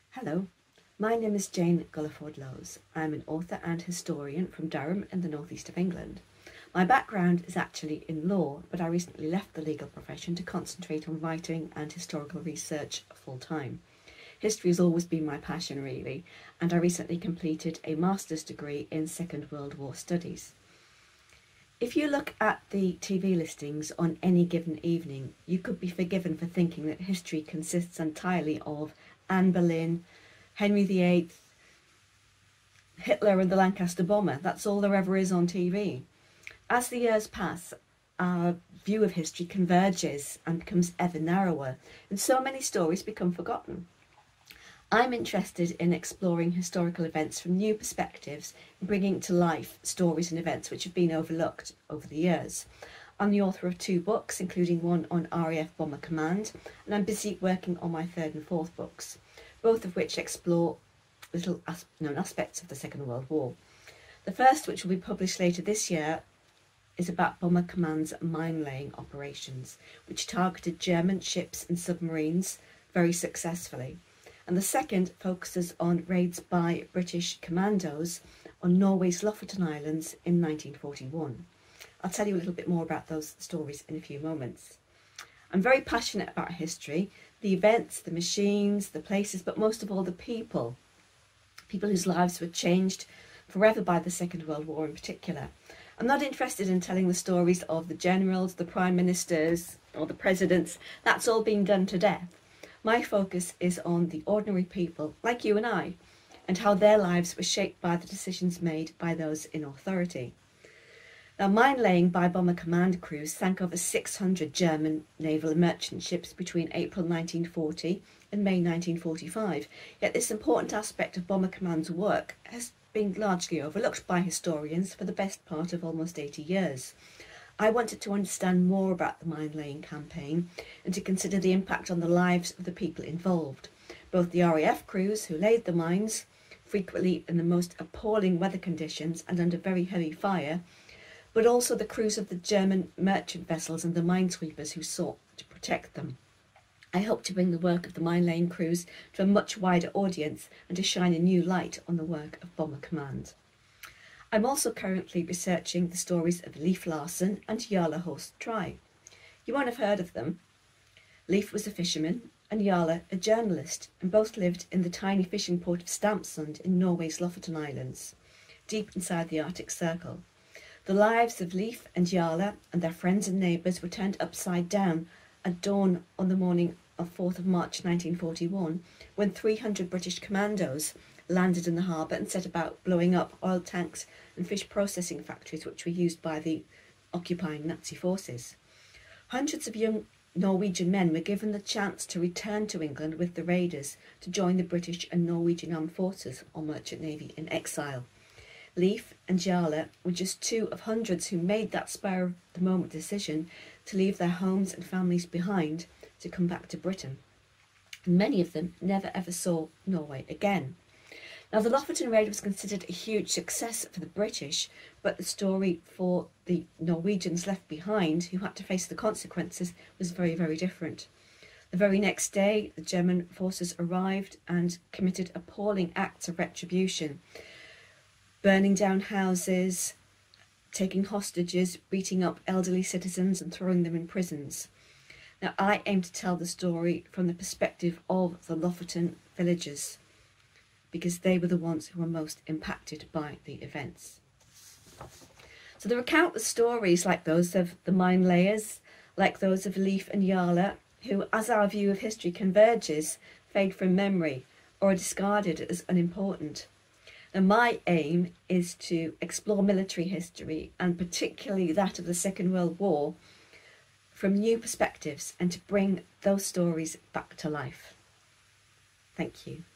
Hello, my name is Jane Gulliford-Lowes. I'm an author and historian from Durham in the northeast of England. My background is actually in law, but I recently left the legal profession to concentrate on writing and historical research full-time. History has always been my passion really, and I recently completed a master's degree in Second World War studies. If you look at the TV listings on any given evening, you could be forgiven for thinking that history consists entirely of Anne Boleyn, Henry VIII, Hitler and the Lancaster bomber. That's all there ever is on TV. As the years pass, our view of history converges and becomes ever narrower, and so many stories become forgotten. I'm interested in exploring historical events from new perspectives and bringing to life stories and events which have been overlooked over the years. I'm the author of 2 books, including one on RAF Bomber Command, and I'm busy working on my 3rd and 4th books, both of which explore little known aspects of the Second World War. The first, which will be published later this year, is about Bomber Command's mine-laying operations, which targeted German ships and submarines very successfully. And the second focuses on raids by British commandos on Norway's Lofoten Islands in 1941. I'll tell you a little bit more about those stories in a few moments. I'm very passionate about history, the events, the machines, the places, but most of all the people whose lives were changed forever by the Second World War in particular. I'm not interested in telling the stories of the generals, the prime ministers, or the presidents. That's all been done to death. My focus is on the ordinary people, like you and I, and how their lives were shaped by the decisions made by those in authority. Now, mine-laying by Bomber Command crews sank over 600 German naval and merchant ships between April 1940 and May 1945, yet this important aspect of Bomber Command's work has been largely overlooked by historians for the best part of almost 80 years. I wanted to understand more about the mine-laying campaign and to consider the impact on the lives of the people involved, both the RAF crews who laid the mines, frequently in the most appalling weather conditions and under very heavy fire, but also the crews of the German merchant vessels and the minesweepers who sought to protect them. I hope to bring the work of the mine-laying crews to a much wider audience and to shine a new light on the work of Bomber Command. I'm also currently researching the stories of Leif Larsen and Jarle Horst Try. You won't have heard of them. Leif was a fisherman and Jarle a journalist, and both lived in the tiny fishing port of Stamsund in Norway's Lofoten Islands, deep inside the Arctic Circle. The lives of Leif and Jarle and their friends and neighbours were turned upside down at dawn on the morning of 4th of March 1941, when 300 British commandos landed in the harbour and set about blowing up oil tanks and fish processing factories which were used by the occupying Nazi forces. Hundreds of young Norwegian men were given the chance to return to England with the raiders to join the British and Norwegian armed forces or merchant navy in exile. Leif and Jarle were just 2 of hundreds who made that spur-of-the-moment decision to leave their homes and families behind to come back to Britain. And many of them never ever saw Norway again. Now, the Lofoten raid was considered a huge success for the British, but the story for the Norwegians left behind, who had to face the consequences, was very, very different. The very next day, the German forces arrived and committed appalling acts of retribution, burning down houses, taking hostages, beating up elderly citizens and throwing them in prisons. Now, I aim to tell the story from the perspective of the Lofoten villagers, because they were the ones who were most impacted by the events. So there are countless stories like those of the mine layers, like those of Leif and Jarle, who, as our view of history converges, fade from memory or are discarded as unimportant. Now, my aim is to explore military history, and particularly that of the Second World War, from new perspectives and to bring those stories back to life. Thank you.